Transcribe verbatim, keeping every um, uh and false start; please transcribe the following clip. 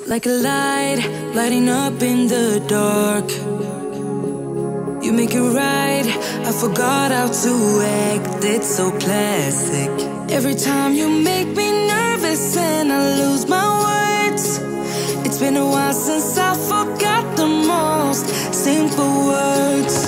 like a light, lighting up in the dark. You make it right, I forgot how to act, it's so classic. Every time you make me nervous and I lose my words. It's been a while since I forgot the most simple words.